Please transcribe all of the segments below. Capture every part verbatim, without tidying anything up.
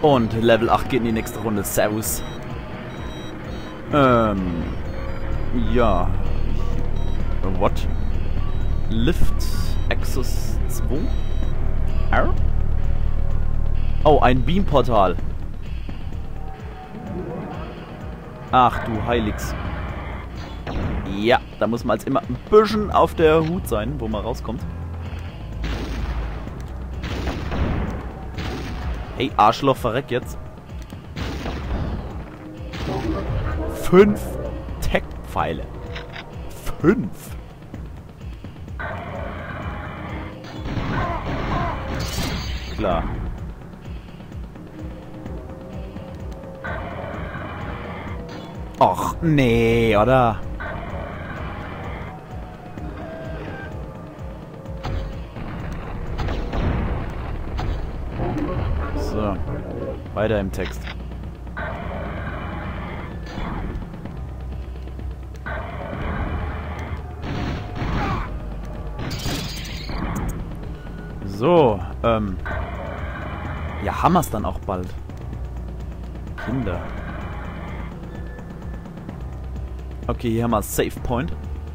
Und Level acht geht in die nächste Runde. Servus. Ähm. Ja. What? Lift Access zwei? Arr? Oh, ein Beamportal. Ach du Heiligs. Ja, da muss man als immer ein bisschen auf der Hut sein, wo man rauskommt. Hey, Arschloch, verreck jetzt. Fünf Tech-Pfeile. Fünf. Klar. Och, nee, oder? So. Weiter im Text. So, ähm. Ja, haben wir's dann auch bald. Kinder. Okay, hier haben wir Save Point.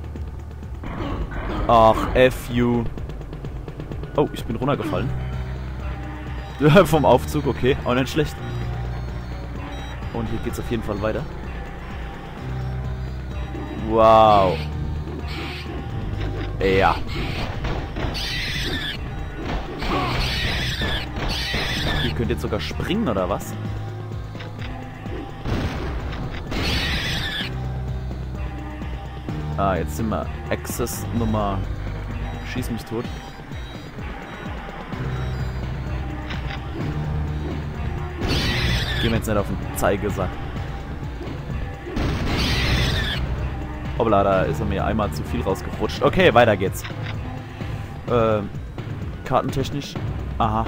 Ach, F U. Oh, ich bin runtergefallen. Vom Aufzug, okay. Auch nicht schlecht. Und hier geht's auf jeden Fall weiter. Wow. Ja. Ihr könnt jetzt sogar springen, oder was? Ah, jetzt sind wir Access Nummer... Schieß mich tot. Gehen wir jetzt nicht auf den Zeigesack. Hoppla, da ist er mir einmal zu viel rausgerutscht. Okay, weiter geht's. Ähm, kartentechnisch. Aha.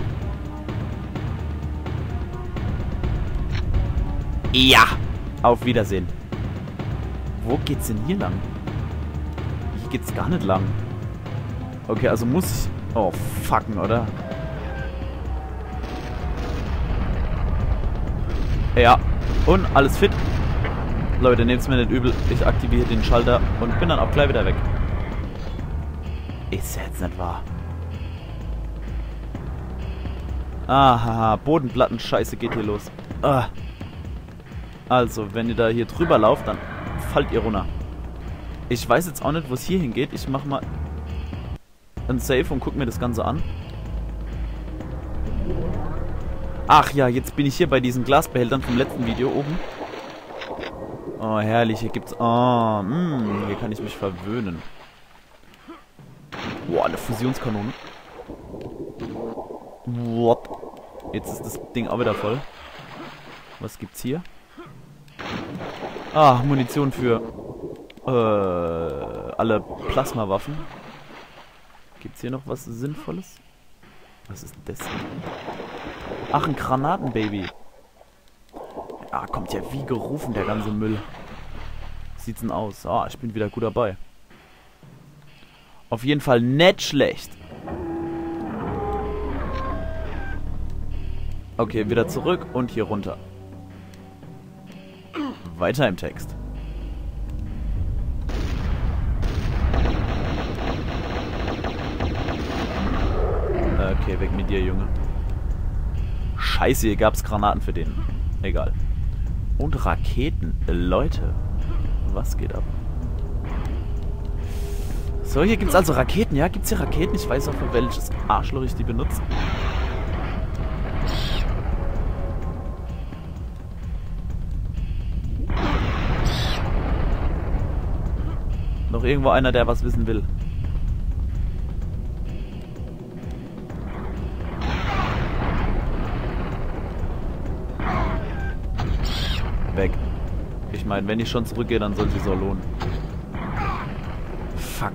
Ja! Auf Wiedersehen. Wo geht's denn hier lang? Hier geht's gar nicht lang. Okay, also muss ich... Oh, fucken, oder? Ja. Und alles fit. Leute, nehmt's mir nicht übel. Ich aktiviere den Schalter und bin dann auch gleich wieder weg. Ist jetzt nicht wahr. Aha, Bodenplatten-Scheiße geht hier los. Ah. Also, wenn ihr da hier drüber lauft, dann fallt ihr runter. Ich weiß jetzt auch nicht, wo es hier hingeht. Ich mach mal ein Save und guck mir das Ganze an. Ach ja, jetzt bin ich hier bei diesen Glasbehältern vom letzten Video oben. Oh, herrlich. Hier gibt's... Oh, mh, hier kann ich mich verwöhnen. Boah, eine Fusionskanone. What? Jetzt ist das Ding auch wieder voll. Was gibt's hier? Ah, Munition für äh, alle Plasmawaffen. Gibt's hier noch was Sinnvolles? Was ist denn das? Ach, ein Granatenbaby. Ja, kommt ja wie gerufen, der ganze Müll. Sieht's denn aus? Ah, ich bin wieder gut dabei. Auf jeden Fall nicht schlecht. Okay, wieder zurück und hier runter. Weiter im Text. Okay, weg mit dir, Junge. Scheiße, hier gab's Granaten für den. Egal. Und Raketen. Leute, was geht ab? So, hier gibt's also Raketen. Ja, gibt's hier Raketen? Ich weiß auch, für welches Arschloch ich die benutze. Noch irgendwo einer, der was wissen will. Weg. Ich meine, wenn ich schon zurückgehe, dann soll sich so lohnen. Fuck.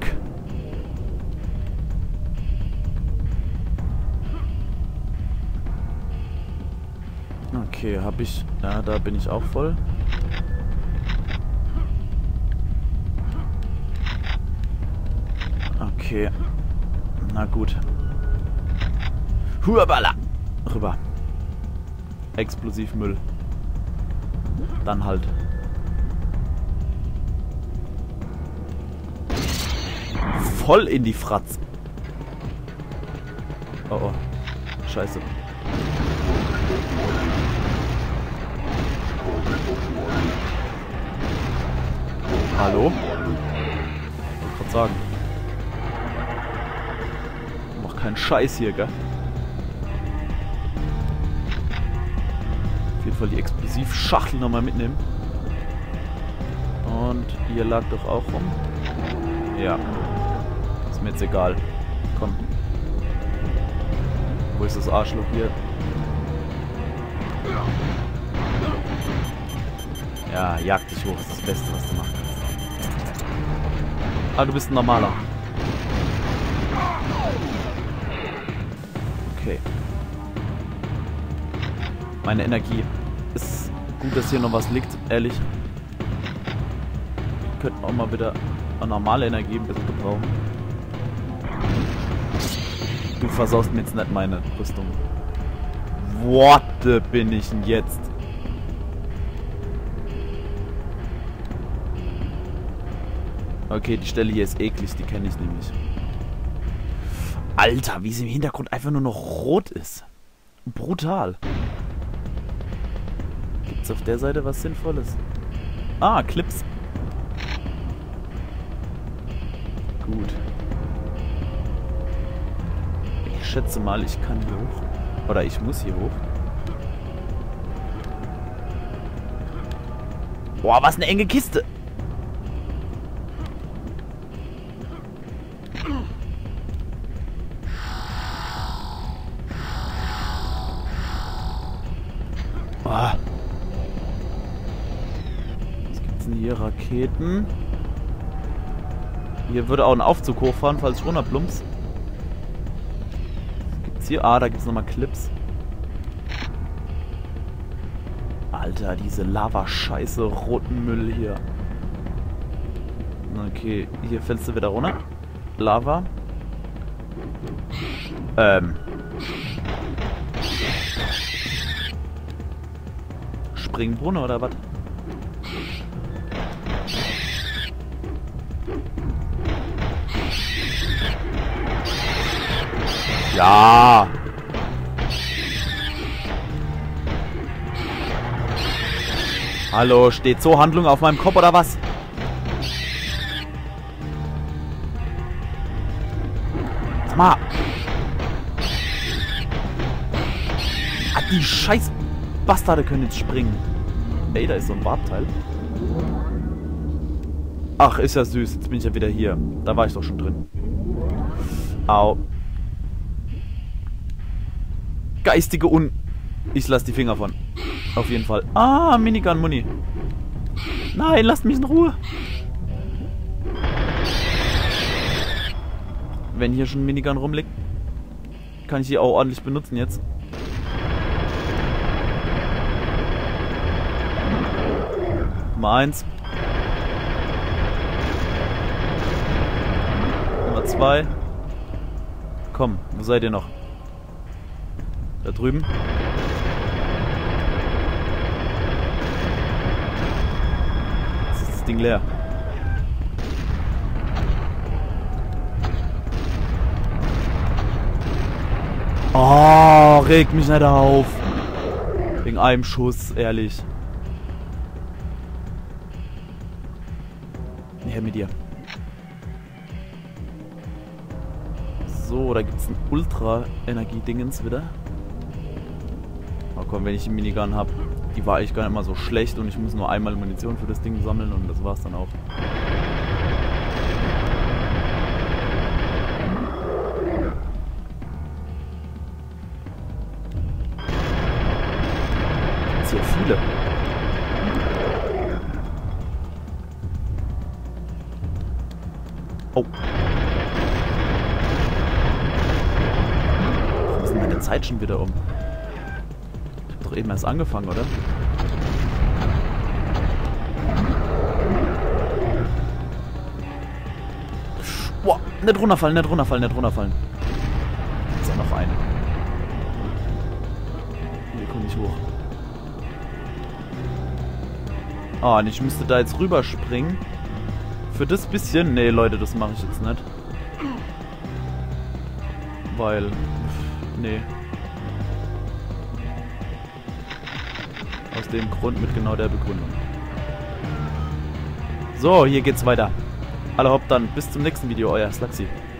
Okay, hab ich... Ja, da bin ich auch voll. Okay. Na gut. Huabala. Rüber. Explosivmüll. Dann halt. Voll in die Fratz. Oh oh. Scheiße. Hallo? Ich wollte gerade sagen. Mach keinen Scheiß hier, gell? Auf jeden Fall die Explosivschachtel nochmal mitnehmen. Und hier lag doch auch rum. Ja. Ist mir jetzt egal. Komm. Wo ist das Arschloch hier? Ja, jag dich hoch. Das ist das Beste, was du machen kannst. Ah, du bist ein normaler. Okay. Meine Energie. Ist gut, dass hier noch was liegt, ehrlich. Wir könnten auch mal wieder eine normale Energie ein bisschen gebrauchen. Du versaust mir jetzt nicht meine Rüstung. What bin ich denn jetzt? Okay, die Stelle hier ist eklig, die kenne ich nämlich. Alter, wie sie im Hintergrund einfach nur noch rot ist. Brutal. Gibt's auf der Seite was Sinnvolles? Ah, Clips. Gut. Ich schätze mal, ich kann hier hoch. Oder ich muss hier hoch. Boah, was eine enge Kiste. Boah. Was gibt's denn hier? Raketen. Hier würde auch ein Aufzug hochfahren, falls ich runterplumps. Was gibt's hier? Ah, da gibt's nochmal Clips. Alter, diese Lava-Scheiße, roten Müll hier. Okay, hier fällst du wieder runter. Lava. Ähm. Springbrunnen oder was? Ja. Hallo, steht so Handlung auf meinem Kopf oder was? Sag mal. Ah, die scheiß Bastarde können jetzt springen. Ey, da ist so ein Warpteil. Ach, ist ja süß. Jetzt bin ich ja wieder hier. Da war ich doch schon drin. Au. Geistige Un... Ich lass die Finger von. Auf jeden Fall. Ah, Minigun-Muni. Nein, lasst mich in Ruhe. Wenn hier schon ein Minigun rumliegt, kann ich die auch ordentlich benutzen jetzt. Nummer eins. Nummer zwei. Komm, wo seid ihr noch? Da drüben. Jetzt ist das Ding leer. Oh, regt mich nicht auf. Wegen einem Schuss, ehrlich. Her mit dir. So, da gibt es ein Ultra-Energie-Dingens wieder. Oh komm, wenn ich die Minigun habe, die war eigentlich gar nicht mal so schlecht und ich muss nur einmal Munition für das Ding sammeln und das war's dann auch. Gibt's hier viele. Oh. Warum ist denn meine Zeit schon wieder um? Ich hab doch eben erst angefangen, oder? Boah, nicht runterfallen, nicht runterfallen, nicht runterfallen. Ist ja noch eine. Hier komme ich hoch. Ah, und ich müsste da jetzt rüberspringen. Für das bisschen... Nee, Leute, das mache ich jetzt nicht. Weil... Nee. Aus dem Grund mit genau der Begründung. So, hier geht's weiter. Alle hopp dann. Bis zum nächsten Video. Euer Slaxi.